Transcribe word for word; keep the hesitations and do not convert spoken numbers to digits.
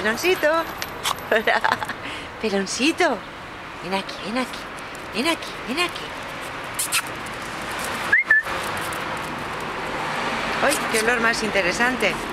Peloncito. Hola. Peloncito. Ven aquí, ven aquí. Ven aquí, ven aquí. ¡Ay, qué olor más interesante!